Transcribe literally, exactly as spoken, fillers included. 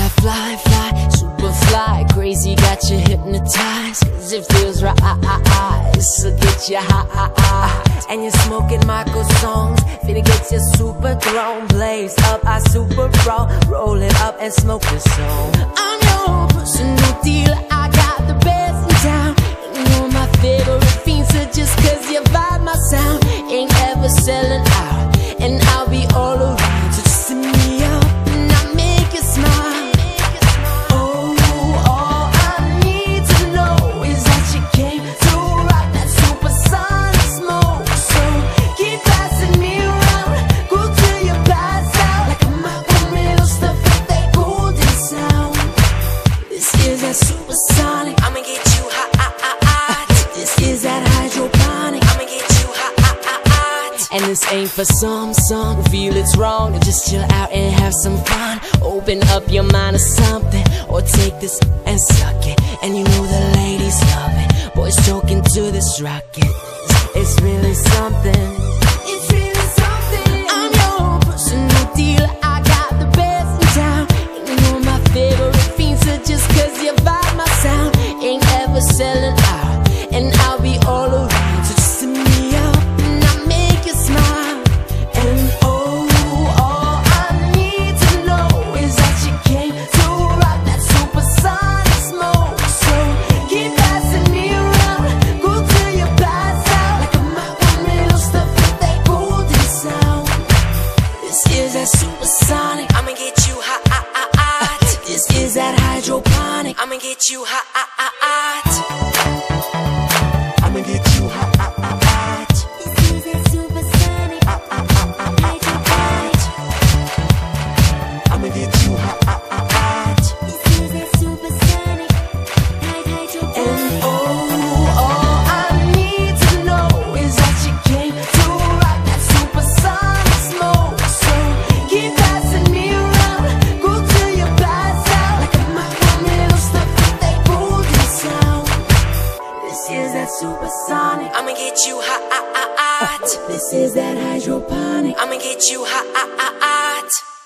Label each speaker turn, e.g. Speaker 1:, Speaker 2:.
Speaker 1: fly, fly, super fly, crazy, got you hypnotized. Cause it feels right, so get you high. And you're smoking Marko songs, finna get your super thrown. Blaze up, I super raw, roll it up and smoke the song. I'm your personal dealer, I got the best in town. And you're my favorite feenster just cause you vibe my sound. Ain't ever selling out, and I'll be all around. So just send me up and I'll make you smile. Oh, all I need to know is that you came to rock that supersonic smoke. So keep passing me around, go till you pass out. Like a Marko stuff with that golden sound. This is that supersonic, I'ma get you hot. This is that hydroponic, I'ma get you hot. And this ain't for some, some who feel it's wrong to just chill out and have some fun. Open up your mind to something, or take this and suck it. And you know the ladies love it, boys choking to this rocket. It's really something, it's really something. I'm your personal dealer, I got the best in town. And you're my favorite feenster just cause you vibe my sound. Ain't ever selling out, and I'll be all around. So just send me up and I'll make you smile. And oh, all I need to know is that you came to rock that supersonic smoke. So keep passing me around, go till you pass out. Like a Marko stuff with that golden sound. This is that supersonic, I'ma get you hot. This is that hydroponic, I'ma get you hot. I'ma get you hot. This is that supersonic, hydroponic. I'ma get you hot. This is that supersonic, hydroponic. And oh, all I need to know is that you came to rock that supersonic smoke. So keep passing me around, go till you pass out. Like a Marko stuff with that golden sound. This is that supersonic, I'ma get you hot. This is that hydroponic, I'ma get you hot.